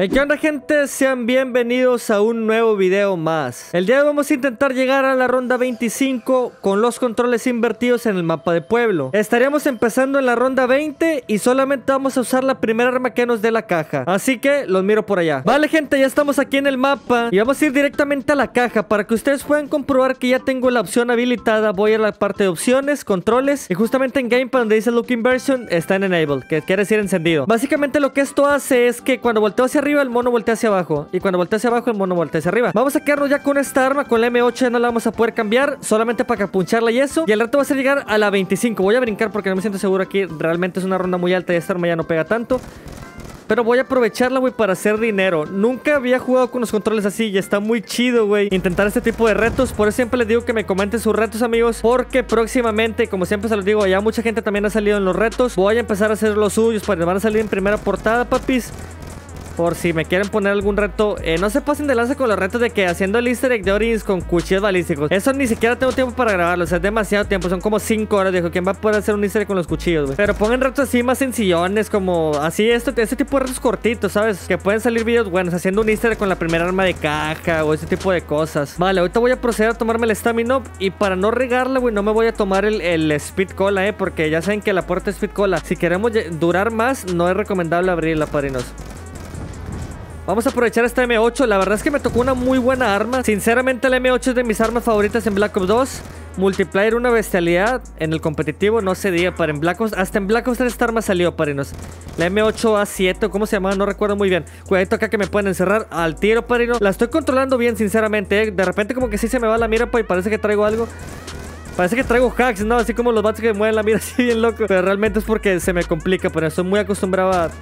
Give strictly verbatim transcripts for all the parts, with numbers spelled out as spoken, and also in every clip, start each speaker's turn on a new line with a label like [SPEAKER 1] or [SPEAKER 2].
[SPEAKER 1] Hey, ¿qué onda, gente? Sean bienvenidos a un nuevo video más. El día de hoy vamos a intentar llegar a la ronda veinticinco con los controles invertidos en el mapa de pueblo. Estaríamos empezando en la ronda veinte y solamente vamos a usar la primera arma que nos dé la caja. Así que los miro por allá. Vale, gente, ya estamos aquí en el mapa y vamos a ir directamente a la caja para que ustedes puedan comprobar que ya tengo la opción habilitada. Voy a la parte de opciones, controles, y justamente en Gamepad donde dice Looking Version está en Enable, que quiere decir encendido. Básicamente lo que esto hace es que cuando volteo hacia arriba el mono voltea hacia abajo, y cuando voltea hacia abajo el mono voltea hacia arriba. Vamos a quedarnos ya con esta arma, con la M ocho ya no la vamos a poder cambiar, solamente para capuncharla y eso. Y el reto va a ser llegar a la veinticinco. Voy a brincar porque no me siento seguro aquí. Realmente es una ronda muy alta y esta arma ya no pega tanto, pero voy a aprovecharla, güey, para hacer dinero. Nunca había jugado con los controles así y está muy chido, güey, intentar este tipo de retos. Por eso siempre les digo que me comenten sus retos, amigos, porque próximamente, como siempre se los digo, ya mucha gente también ha salido en los retos. Voy a empezar a hacer los suyos, para van a salir en primera portada, papis. Por si me quieren poner algún reto, eh, no se pasen de lanza con los retos de que haciendo el easter egg de Origins con cuchillos balísticos. Eso ni siquiera tengo tiempo para grabarlo, o sea, es demasiado tiempo, son como cinco horas, viejo. ¿Quién va a poder hacer un easter egg con los cuchillos, güey? Pero pongan retos así más sencillones, como así, esto, este tipo de retos cortitos, ¿sabes? Que pueden salir videos buenos, haciendo un easter egg con la primera arma de caja o ese tipo de cosas. Vale, ahorita voy a proceder a tomarme el stamina up, y para no regarla, güey, no me voy a tomar el, el speed cola, eh, porque ya saben que la puerta es speed cola. Si queremos durar más, no es recomendable abrirla, padrinos. Vamos a aprovechar esta M ocho. La verdad es que me tocó una muy buena arma. Sinceramente la M ocho es de mis armas favoritas en Black Ops dos. Multiplayer una bestialidad. En el competitivo no se diga, para en Black Ops. Hasta en Black Ops tres esta arma salió, parinos. La M ocho A siete, ¿cómo se llamaba? No recuerdo muy bien. Cuidadito acá que me pueden encerrar al tiro, parino. La estoy controlando bien, sinceramente, ¿eh? De repente como que sí se me va la mira, pues, y parece que traigo algo. Parece que traigo hacks, ¿no? Así como los vatos que me mueven la mira así bien loco. Pero realmente es porque se me complica, pero estoy muy acostumbrado a...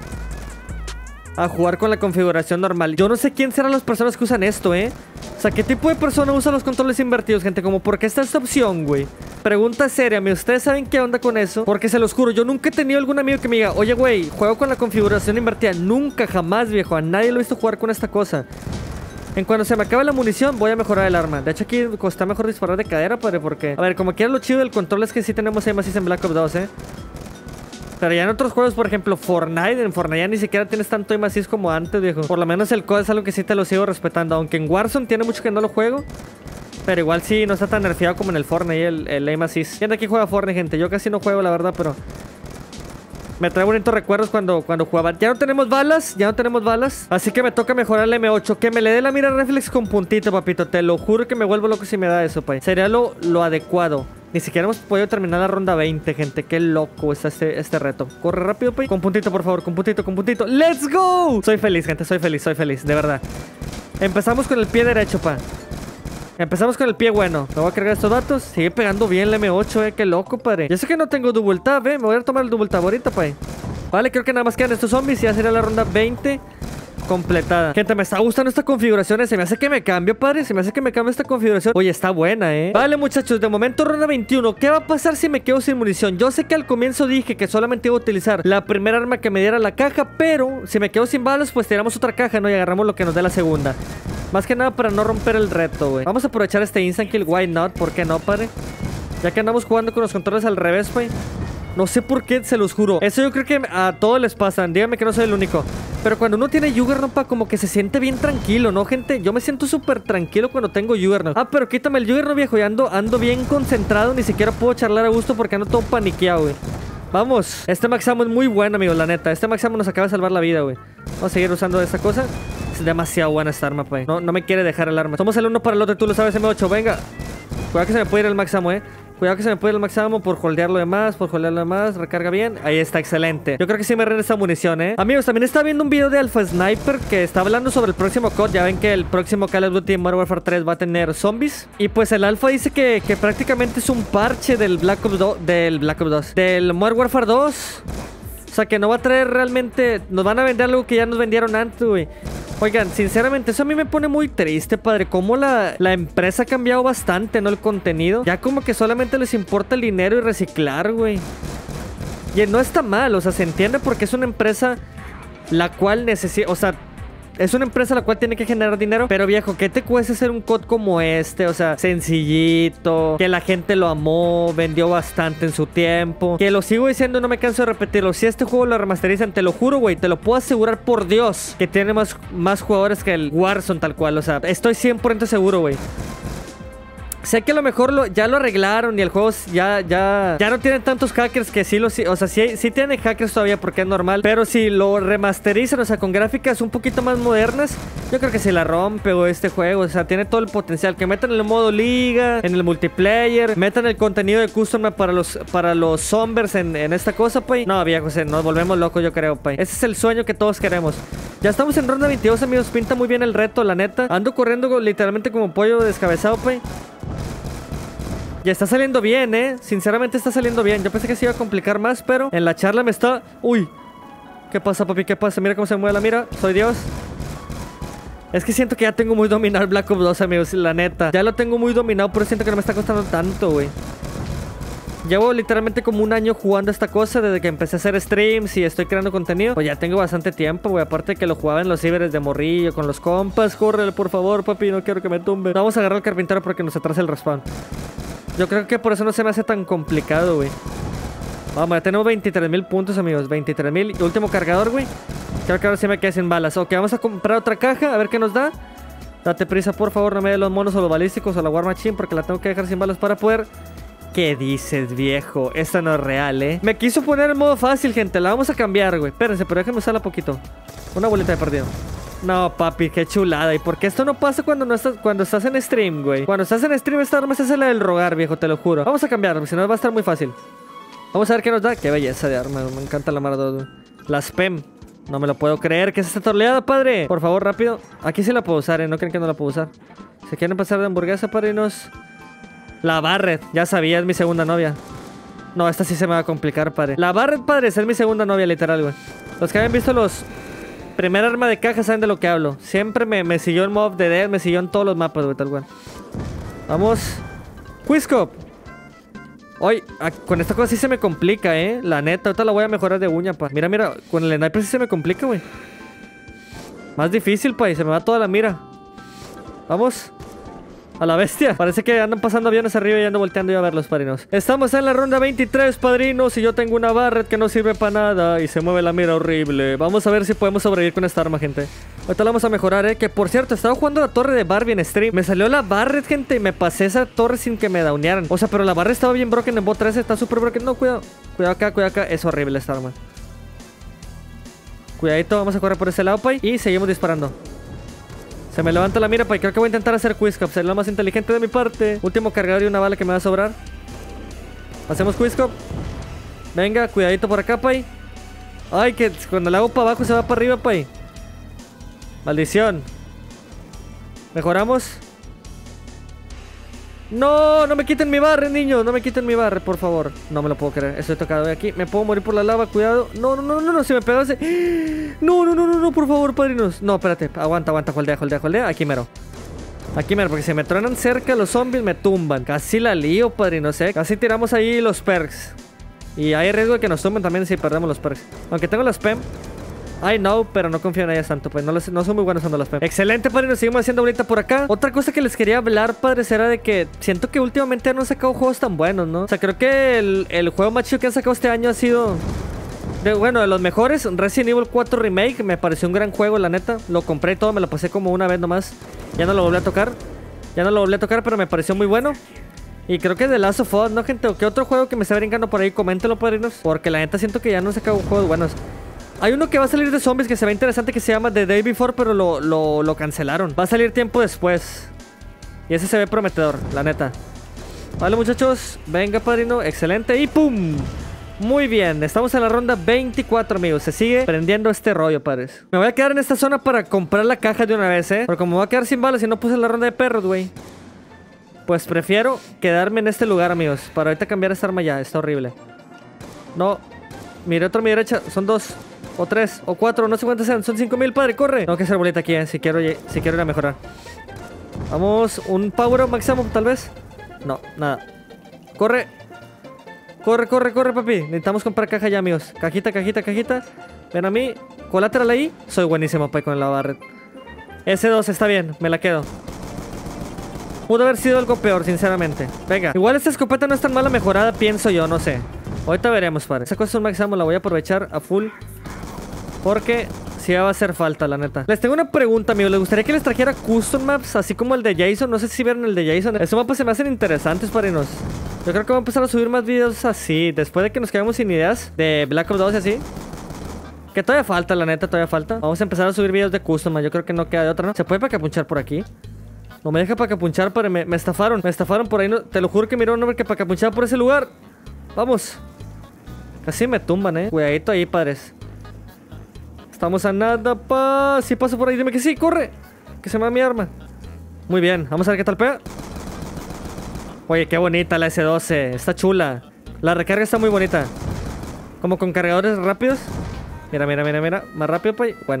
[SPEAKER 1] a jugar con la configuración normal. Yo no sé quién serán las personas que usan esto, ¿eh? O sea, ¿qué tipo de persona usa los controles invertidos, gente? Como, ¿por qué está esta opción, güey? Pregunta seria, ¿me? ¿Ustedes saben qué onda con eso? Porque se los juro, yo nunca he tenido algún amigo que me diga, oye, güey, juego con la configuración invertida. Nunca, jamás, viejo. A nadie lo he visto jugar con esta cosa. En cuanto se me acabe la munición, voy a mejorar el arma. De hecho, aquí está mejor disparar de cadera, padre, porque... A ver, como quiera, lo chido del control es que sí tenemos aim assist en Black Ops dos, ¿eh? Pero ya en otros juegos, por ejemplo, Fortnite, en Fortnite ya ni siquiera tienes tanto aim assist como antes, viejo. Por lo menos el C O D es algo que sí te lo sigo respetando. Aunque en Warzone tiene mucho que no lo juego, pero igual sí no está tan nerfeado como en el Fortnite, el, el aim assist. ¿Quién de aquí juega Fortnite, gente? Yo casi no juego, la verdad, pero... me trae bonitos recuerdos cuando, cuando jugaba. Ya no tenemos balas, ya no tenemos balas. Así que me toca mejorar la M ocho. Que me le dé la mira reflex con puntito, papito. Te lo juro que me vuelvo loco si me da eso, pay. Sería lo, lo adecuado. Ni siquiera hemos podido terminar la ronda veinte, gente. Qué loco está este, este reto. Corre rápido, pay. Con puntito, por favor. Con puntito, con puntito. ¡Let's go! Soy feliz, gente. Soy feliz, soy feliz. De verdad. Empezamos con el pie derecho, pa. Empezamos con el pie bueno. Me voy a cargar estos datos. Sigue pegando bien la M ocho, eh. Qué loco, padre. Yo sé que no tengo double tap, eh. Me voy a tomar el double tap ahorita, pa. Vale, creo que nada más quedan estos zombies y ya sería la ronda veinte completada. Gente, me está gustando esta configuración. Se me hace que me cambio, padre. Se me hace que me cambie esta configuración. Oye, está buena, eh. Vale, muchachos, de momento ronda veintiuno. ¿Qué va a pasar si me quedo sin munición? Yo sé que al comienzo dije que solamente iba a utilizar la primera arma que me diera la caja, pero si me quedo sin balas, pues tiramos otra caja, ¿no? Y agarramos lo que nos dé la segunda. Más que nada para no romper el reto, güey. Vamos a aprovechar este instant kill. Why not? ¿Por qué no, padre? Ya que andamos jugando con los controles al revés, güey. No sé por qué, se los juro. Eso yo creo que a todos les pasa. Dígame que no soy el único. Pero cuando uno tiene Juggernaut, pa, como que se siente bien tranquilo, ¿no, gente? Yo me siento súper tranquilo cuando tengo Juggernaut. Ah, pero quítame el Juggernaut, viejo. Ya ando, ando bien concentrado. Ni siquiera puedo charlar a gusto porque ando todo paniqueado, güey. Vamos. Este Max Ammo es muy bueno, amigos, la neta. Este Max Ammo nos acaba de salvar la vida, güey. Vamos a seguir usando esta cosa. Es demasiado buena esta arma, pa. No, no me quiere dejar el arma. Somos el uno para el otro, tú lo sabes, M ocho. Venga. Cuidado que se me puede ir el Max Ammo, eh. Cuidado que se me puede ir el Max Ammo por holdear lo demás, por holdear lo demás. Recarga bien. Ahí está, excelente. Yo creo que sí me rinde esta munición, eh. Amigos, también estaba viendo un video de Alpha Sniper que está hablando sobre el próximo C O D. Ya ven que el próximo Call of Duty Modern Warfare tres va a tener zombies. Y pues el Alpha dice que, que prácticamente es un parche del Black Ops dos. Del Black Ops dos. Del Modern Warfare dos. O sea, que no va a traer realmente... Nos van a vender algo que ya nos vendieron antes, güey. Oigan, sinceramente, eso a mí me pone muy triste, padre. Cómo la, la empresa ha cambiado bastante, ¿no? El contenido. Ya como que solamente les importa el dinero y reciclar, güey. Y no está mal, o sea, se entiende porque es una empresa la cual necesita... O sea, es una empresa la cual tiene que generar dinero. Pero viejo, ¿qué te cuesta hacer un C O D como este? O sea, sencillito, que la gente lo amó, vendió bastante en su tiempo. Que lo sigo diciendo, no me canso de repetirlo. Si este juego lo remasterizan, te lo juro, güey, te lo puedo asegurar por Dios, que tiene más, más jugadores que el Warzone tal cual. O sea, estoy cien por ciento seguro, güey. Sé que a lo mejor lo, ya lo arreglaron y el juego ya, ya, ya no tiene tantos hackers que sí lo... O sea, sí, sí tiene hackers todavía porque es normal. Pero si lo remasterizan, o sea, con gráficas un poquito más modernas, yo creo que se la rompe, güey, este juego. O sea, tiene todo el potencial. Que metan en el modo liga, en el multiplayer, metan el contenido de custom para los, para los zombies en, en esta cosa, pay. No, viejo, nos volvemos locos, yo creo, pay. Ese es el sueño que todos queremos. Ya estamos en ronda veintidós, amigos. Pinta muy bien el reto, la neta. Ando corriendo literalmente como pollo descabezado, pay. Ya está saliendo bien, eh. Sinceramente está saliendo bien. Yo pensé que se iba a complicar más, pero en la charla me está... Uy. ¿Qué pasa, papi? ¿Qué pasa? Mira cómo se mueve la mira. Soy Dios. Es que siento que ya tengo muy dominado el Black Ops dos, amigos. La neta. Ya lo tengo muy dominado, pero siento que no me está costando tanto, güey. Llevo literalmente como un año jugando esta cosa desde que empecé a hacer streams y estoy creando contenido. Pues ya tengo bastante tiempo, güey. Aparte de que lo jugaba en los ciberes de morrillo con los compas. Córrele, por favor, papi. No quiero que me tumbe. Vamos a agarrar al carpintero porque nos atrasa el respawn. Yo creo que por eso no se me hace tan complicado, güey. Vamos, ya tenemos veintitrés mil puntos, amigos. veintitrés mil. Y último cargador, güey. Creo que ahora sí me quedé sin balas. Ok, vamos a comprar otra caja. A ver qué nos da. Date prisa, por favor. No me dé los monos o los balísticos o la War Machine porque la tengo que dejar sin balas para poder... ¿Qué dices, viejo? Esta no es real, ¿eh? Me quiso poner en modo fácil, gente. La vamos a cambiar, güey. Espérense, pero déjenme usarla poquito. Una bolita de partido. No, papi, qué chulada. ¿Y por qué esto no pasa cuando no estás cuando estás en stream, güey? Cuando estás en stream, esta arma es la del rogar, viejo, te lo juro. Vamos a cambiarlo, si no va a estar muy fácil. Vamos a ver qué nos da. Qué belleza de arma, me encanta la Mara dos. Las P E M. No me lo puedo creer. ¿Qué es esta torleada, padre? Por favor, rápido. Aquí sí la puedo usar, ¿eh? No creen que no la puedo usar. ¿Se quieren pasar de hamburguesa, padrinos? La Barret. Ya sabía, es mi segunda novia. No, esta sí se me va a complicar, padre. La Barret, padre, es mi segunda novia, literal, güey. Los que habían visto los... Primer arma de caja, saben de lo que hablo. Siempre me, me siguió el mob de Dead, me siguió en todos los mapas, güey, tal cual. Vamos. Quizcop. Hoy, con esta cosa sí se me complica, eh. La neta, ahorita la voy a mejorar de uña, pa. Mira, mira, con el sniper sí se me complica, güey. Más difícil, pa, y se me va toda la mira. Vamos. A la bestia. Parece que andan pasando aviones arriba y ando volteando yo a verlos, padrinos. Estamos en la ronda veintitrés, padrinos. Y yo tengo una Barret que no sirve para nada. Y se mueve la mira horrible. Vamos a ver si podemos sobrevivir con esta arma, gente. Ahorita la vamos a mejorar, eh. Que por cierto, estaba jugando la torre de Barbie en stream. Me salió la Barret, gente. Y me pasé esa torre sin que me downearan. O sea, pero la Barret estaba bien broken en bot trece. Está súper broken. No, cuidado. Cuidado acá, cuidado acá. Es horrible esta arma. Cuidadito. Vamos a correr por ese lado, pay. Y seguimos disparando. Se me levanta la mira, pa, y creo que voy a intentar hacer Quizcop. Sería lo más inteligente de mi parte. Último cargador y una bala que me va a sobrar. Hacemos Quizcop. Venga, cuidadito por acá, pay. Ay, que cuando le hago para abajo se va para arriba, pay. Maldición. Mejoramos. No, no me quiten mi barre, niños. No me quiten mi barre, por favor. No me lo puedo creer. Estoy tocado de aquí. Me puedo morir por la lava, cuidado. No, no, no, no, no. Si me pegase. No, no, no, no, no, por favor, padrinos. No, espérate. Aguanta, aguanta. Holdea, holdea, holdea. Aquí mero. Aquí mero, porque si me truenan cerca los zombies me tumban. Casi la lío, padrinos, eh. Casi tiramos ahí los perks. Y hay riesgo de que nos tumben también si perdemos los perks. Aunque tengo las P E M. I know, pero no confío en ellas tanto, pues no, les, no son muy buenos usando las P E M. Excelente, padre, nos seguimos haciendo ahorita por acá. Otra cosa que les quería hablar, padres, era de que siento que últimamente no han sacado juegos tan buenos, ¿no? O sea, creo que el, el juego más chido que han sacado este año ha sido... De, bueno, de los mejores, Resident Evil cuatro Remake. Me pareció un gran juego, la neta. Lo compré y todo, me lo pasé como una vez nomás. Ya no lo volví a tocar. Ya no lo volví a tocar, pero me pareció muy bueno. Y creo que The Last of Us, ¿no, gente? ¿O qué otro juego que me está brincando por ahí? Coméntenlo, padrinos. Porque la neta siento que ya no han sacado juegos buenos. Hay uno que va a salir de zombies que se ve interesante, que se llama The Day Before, pero lo, lo, lo cancelaron. Va a salir tiempo después. Y ese se ve prometedor, la neta. Vale, muchachos. Venga, padrino. Excelente. Y ¡pum! Muy bien. Estamos en la ronda veinticuatro, amigos. Se sigue prendiendo este rollo, padres. Me voy a quedar en esta zona para comprar la caja de una vez, ¿eh? Porque como me voy a quedar sin balas y no puse la ronda de perros, güey, pues prefiero quedarme en este lugar, amigos. Para ahorita cambiar esta arma ya. Está horrible. No. Mire, otro a mi derecha. Son dos. O tres, o cuatro, no sé cuántos sean. Son cinco mil, padre, corre. Tengo que hacer bolita aquí, eh, si quiero, si quiero ir a mejorar. Vamos, un power up maximum, tal vez. No, nada. Corre. Corre, corre, corre, papi. Necesitamos comprar caja ya, amigos. Cajita, cajita, cajita. Ven a mí. Colateral ahí. Soy buenísimo, papi, con la Barret. ese dos está bien, me la quedo. Pudo haber sido algo peor, sinceramente. Venga, igual esta escopeta no es tan mala mejorada, pienso yo, no sé. Ahorita veremos, padre. Esa cosa es un máximo, la voy a aprovechar a full. Porque sí va a hacer falta, la neta. Les tengo una pregunta, amigos. ¿Les gustaría que les trajera custom maps, así como el de Jason? No sé si vieron el de Jason. Esos mapas se me hacen interesantes, padrinos. Yo creo que voy a empezar a subir más videos así, después de que nos quedemos sin ideas de Black Ops dos y así. Que todavía falta, la neta, todavía falta. Vamos a empezar a subir videos de custom, man. Yo creo que no queda de otra, ¿no? ¿Se puede pacapunchar por aquí? No me deja pacapunchar, padre. Me, me estafaron. Me estafaron por ahí. No, te lo juro que miró un hombre que pacapunchaba por ese lugar. Vamos. Casi me tumban, eh. Cuidadito ahí, padres. Estamos a nada, pa. Si paso por ahí, dime que sí, corre. Que se me va mi arma. Muy bien, vamos a ver qué tal pega. Oye, qué bonita la ese doce. Está chula. La recarga está muy bonita. Como con cargadores rápidos. Mira, mira, mira, mira. Más rápido, pa. Buena.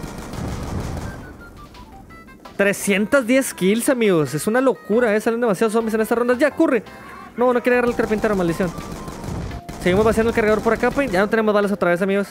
[SPEAKER 1] trescientos diez kills, amigos. Es una locura, eh. Salen demasiados zombies en estas rondas. Ya, corre. No, no quiere agarrar el carpintero, maldición. Seguimos vaciando el cargador por acá, pa. Ya no tenemos balas otra vez, amigos.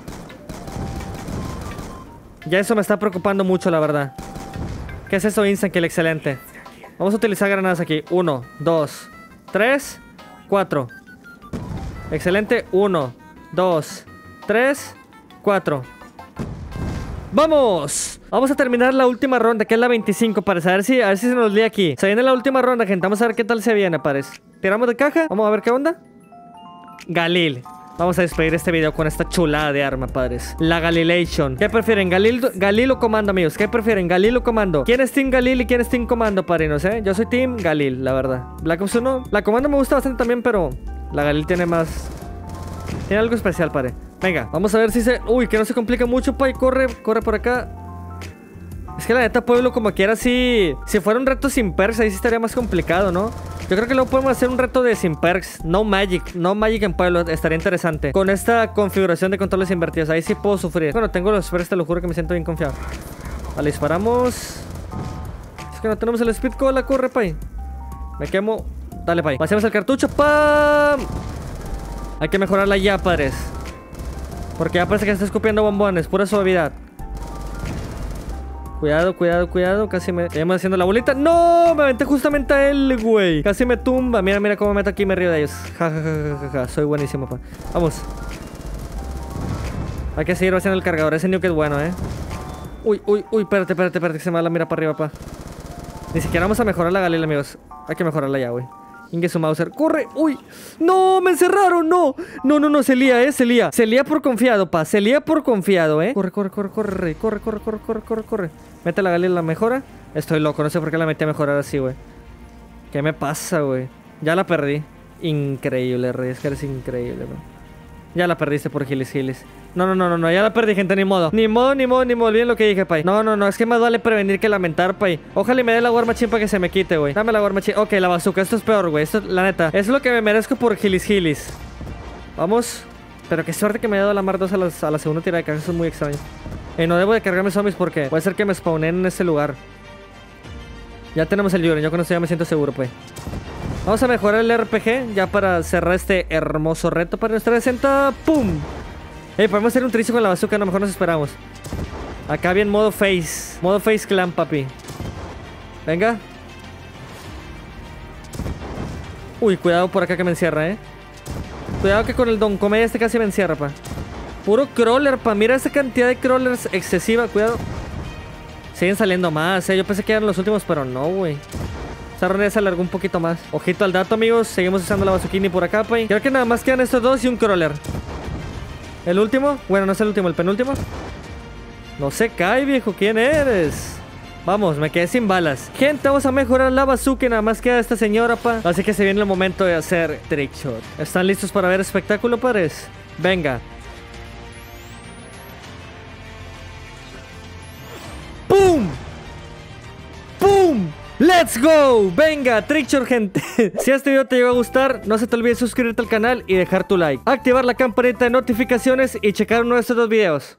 [SPEAKER 1] Ya eso me está preocupando mucho, la verdad. ¿Qué es eso, Instant Kill? Excelente. Vamos a utilizar granadas aquí. Uno, dos, tres, cuatro. Excelente. Uno, dos, tres, cuatro. ¡Vamos! Vamos a terminar la última ronda, que es la veinticinco, parece. A ver si, a ver si se nos lía aquí. Se viene la última ronda, gente. Vamos a ver qué tal se viene, parece. Tiramos de caja. Vamos a ver qué onda. Galil. Vamos a despedir este video con esta chulada de arma, padres. La Galilation. ¿Qué prefieren? ¿Galil, Galil o Comando, amigos? ¿Qué prefieren? ¿Galil o Comando? ¿Quién es Team Galil y quién es Team Comando, padrinos, eh? Yo soy Team Galil, la verdad. Black Ops uno. La Comando me gusta bastante también, pero la Galil tiene más... Tiene algo especial, padre. Venga, vamos a ver si se... Uy, que no se complica mucho, pa. Y corre, corre por acá. Es que la neta, pueblo, como quiera, si... Si fuera un reto sin perks, ahí sí estaría más complicado, ¿no? Yo creo que luego podemos hacer un reto de sin perks. No magic. No magic en pueblo. Estaría interesante. Con esta configuración de controles invertidos. Ahí sí puedo sufrir. Bueno, tengo los perks, te lo juro que me siento bien confiado. Vale, disparamos. Es que no tenemos el speed cola. Corre, pay. Me quemo. Dale, pay. Pasemos el cartucho. ¡Pam! Hay que mejorarla ya, padres. Porque ya parece que está escupiendo bombones. Pura suavidad. Cuidado, cuidado, cuidado. Casi me... Seguimos haciendo la bolita. ¡No! Me aventé justamente a él, güey. Casi me tumba. Mira, mira cómo me meto aquí y me río de ellos. Ja, ja, ja, ja, ja. Soy buenísimo, pa. Vamos. Hay que seguir haciendo el cargador. Ese nuke es bueno, eh. Uy, uy, uy. Espérate, espérate, espérate. Que se me va la mira para arriba, pa. Ni siquiera vamos a mejorar la Galil, amigos. Hay que mejorarla ya, güey. Inge su Mauser. ¡Corre! ¡Uy! ¡No! ¡Me encerraron! ¡No! No, no, no. Se lía, ¿eh? Se lía. Se lía por confiado, pa. Se lía por confiado, ¿eh? Corre, corre, corre, corre. Corre, corre, corre, corre, corre, corre. Mete la Galil, la mejora. Estoy loco. No sé por qué la metí a mejorar así, güey. ¿Qué me pasa, güey? Ya la perdí. Increíble, Rey. Es que eres increíble, güey. Ya la perdiste por gilis, gilis. No, no, no, no, no. Ya la perdí, gente. Ni modo. Ni modo, ni modo, ni modo. Olviden lo que dije, pay. No, no, no. Es que más vale prevenir que lamentar, pay. Ojalá y me dé la War Machine para que se me quite, güey. Dame la War Machine. Ok, la bazooka. Esto es peor, güey. Esto, la neta. Es lo que me merezco por gilis, gilis. Vamos. Pero qué suerte que me haya dado la Mar dos a, las, a la segunda tirada de caja. Eso es muy extraño. Eh, no debo de cargarme zombies porque puede ser que me spawnen en ese lugar. Ya tenemos el Yuren. Yo con esto ya me siento seguro, pues. Vamos a mejorar el R P G ya para cerrar este hermoso reto para nuestra sesenta. ¡Pum! Eh, podemos hacer un tricio con la bazooka. No, mejor nos esperamos. Acá bien modo face. Modo face clan, papi. Venga. Uy, cuidado por acá que me encierra, eh. Cuidado que con el Don Comedia este casi me encierra, pa. Puro crawler, pa. Mira esa cantidad de crawlers excesiva. Cuidado. Siguen saliendo más, eh. Yo pensé que eran los últimos, pero no, güey. Esta ronda ya se alargó un poquito más. Ojito al dato, amigos. Seguimos usando la bazooquini por acá, pa. Creo que nada más quedan estos dos y un crawler. ¿El último? Bueno, no es el último, el penúltimo. No se cae, viejo. ¿Quién eres? Vamos, me quedé sin balas. Gente, vamos a mejorar la bazooka. Nada más queda esta señora, pa. Así que se viene el momento de hacer trick shot. ¿Están listos para ver espectáculo, padres? Venga. ¡Pum! ¡Pum! ¡Let's go! Venga, trickshot, gente. Si este video te llegó a gustar, no se te olvide suscribirte al canal y dejar tu like, activar la campanita de notificaciones y checar uno de estos dos videos.